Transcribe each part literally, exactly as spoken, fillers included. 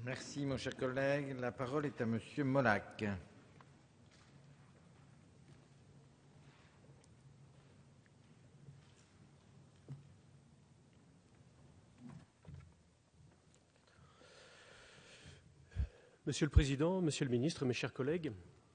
Merci, mon cher collègue. La parole est à Monsieur Molac. Monsieur le Président, Monsieur le Ministre, mes chers collègues,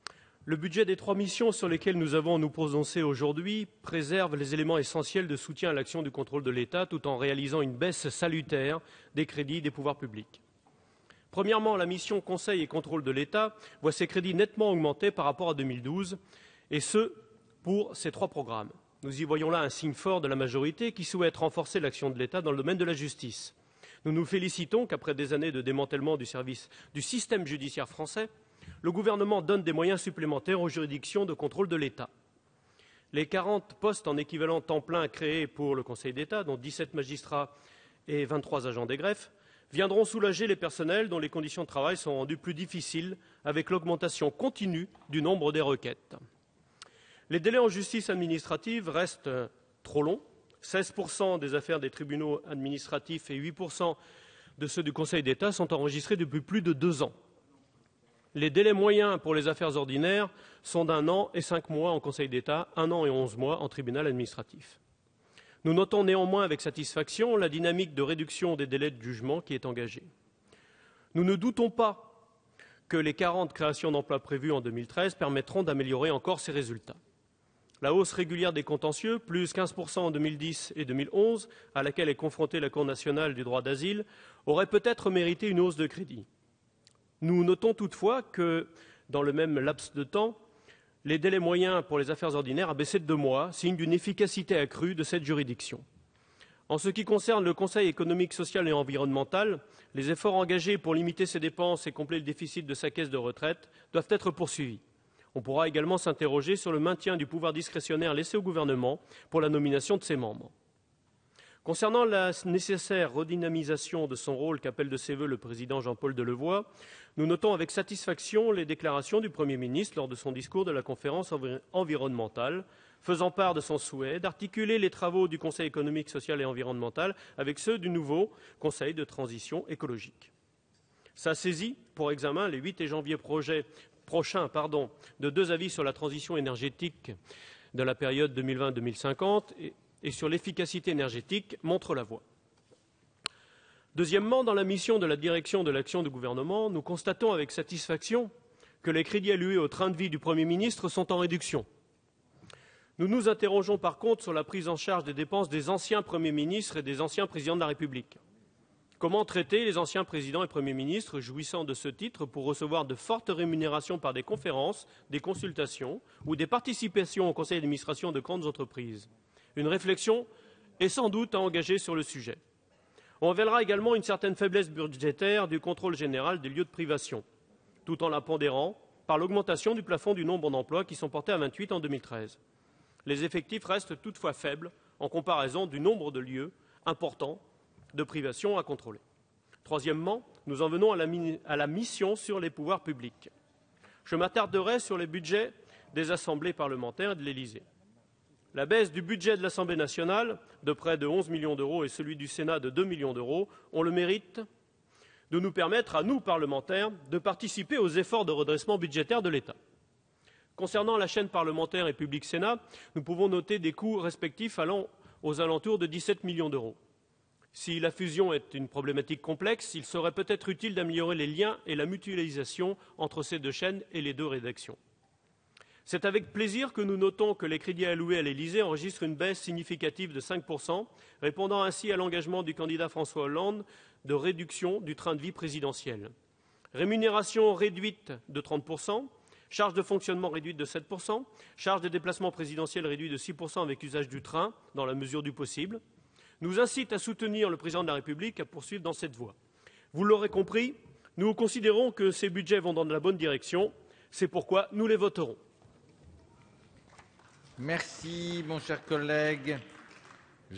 le budget des trois missions sur lesquelles nous avons à nous prononcer aujourd'hui préserve les éléments essentiels de soutien à l'action du contrôle de l'État tout en réalisant une baisse salutaire des crédits des pouvoirs publics. Premièrement, la mission Conseil et contrôle de l'État voit ses crédits nettement augmenter par rapport à deux mille douze, et ce, pour ces trois programmes. Nous y voyons là un signe fort de la majorité qui souhaite renforcer l'action de l'État dans le domaine de la justice. Nous nous félicitons qu'après des années de démantèlement du service du système judiciaire français, le gouvernement donne des moyens supplémentaires aux juridictions de contrôle de l'État. Les quarante postes en équivalent temps plein créés pour le Conseil d'État, dont dix-sept magistrats et vingt-trois agents des greffes, viendront soulager les personnels dont les conditions de travail sont rendues plus difficiles avec l'augmentation continue du nombre des requêtes. Les délais en justice administrative restent trop longs. seize pour cent des affaires des tribunaux administratifs et huit pour cent de ceux du Conseil d'État sont enregistrés depuis plus de deux ans. Les délais moyens pour les affaires ordinaires sont d'un an et cinq mois en Conseil d'État, un an et onze mois en tribunal administratif. Nous notons néanmoins avec satisfaction la dynamique de réduction des délais de jugement qui est engagée. Nous ne doutons pas que les quarante créations d'emplois prévues en deux mille treize permettront d'améliorer encore ces résultats. La hausse régulière des contentieux, plus quinze pour cent en deux mille dix et deux mille onze, à laquelle est confrontée la Cour nationale du droit d'asile, aurait peut-être mérité une hausse de crédit. Nous notons toutefois que, dans le même laps de temps, les délais moyens pour les affaires ordinaires a baissé de deux mois, signe d'une efficacité accrue de cette juridiction. En ce qui concerne le Conseil économique, social et environnemental, les efforts engagés pour limiter ses dépenses et combler le déficit de sa caisse de retraite doivent être poursuivis. On pourra également s'interroger sur le maintien du pouvoir discrétionnaire laissé au gouvernement pour la nomination de ses membres. Concernant la nécessaire redynamisation de son rôle qu'appelle de ses vœux le président Jean-Paul Delevoye, nous notons avec satisfaction les déclarations du Premier ministre lors de son discours de la conférence envi- environnementale, faisant part de son souhait d'articuler les travaux du Conseil économique, social et environnemental avec ceux du nouveau Conseil de transition écologique. Sa saisie pour examen les huit et janvier projet, prochain pardon, de deux avis sur la transition énergétique de la période deux mille vingt à deux mille cinquante et, et sur l'efficacité énergétique montre la voie. Deuxièmement, dans la mission de la direction de l'action du gouvernement, nous constatons avec satisfaction que les crédits alloués au train de vie du Premier ministre sont en réduction. Nous nous interrogeons par contre sur la prise en charge des dépenses des anciens Premiers ministres et des anciens présidents de la République. Comment traiter les anciens présidents et premiers ministres jouissant de ce titre pour recevoir de fortes rémunérations par des conférences, des consultations ou des participations au conseil d'administration de grandes entreprises? Une réflexion est sans doute à engager sur le sujet. On révélera également une certaine faiblesse budgétaire du contrôle général des lieux de privation, tout en la pondérant par l'augmentation du plafond du nombre d'emplois qui sont portés à vingt-huit en deux mille treize. Les effectifs restent toutefois faibles en comparaison du nombre de lieux importants de privation à contrôler. Troisièmement, nous en venons à la, à la mission sur les pouvoirs publics. Je m'attarderai sur les budgets des assemblées parlementaires et de l'Élysée. La baisse du budget de l'Assemblée nationale, de près de onze millions d'euros, et celui du Sénat de deux millions d'euros, ont le mérite de nous permettre, à nous, parlementaires, de participer aux efforts de redressement budgétaire de l'État. Concernant la chaîne parlementaire et publique Sénat, nous pouvons noter des coûts respectifs allant aux alentours de dix-sept millions d'euros. Si la fusion est une problématique complexe, il serait peut-être utile d'améliorer les liens et la mutualisation entre ces deux chaînes et les deux rédactions. C'est avec plaisir que nous notons que les crédits alloués à l'Élysée enregistrent une baisse significative de cinq pour cent, répondant ainsi à l'engagement du candidat François Hollande de réduction du train de vie présidentiel. Rémunération réduite de trente pour cent, charges de fonctionnement réduite de sept pour cent, charges de déplacement présidentiel réduite de six pour cent avec usage du train, dans la mesure du possible, nous incite à soutenir le président de la République à poursuivre dans cette voie. Vous l'aurez compris, nous considérons que ces budgets vont dans la bonne direction. C'est pourquoi nous les voterons. Merci, mon cher collègue.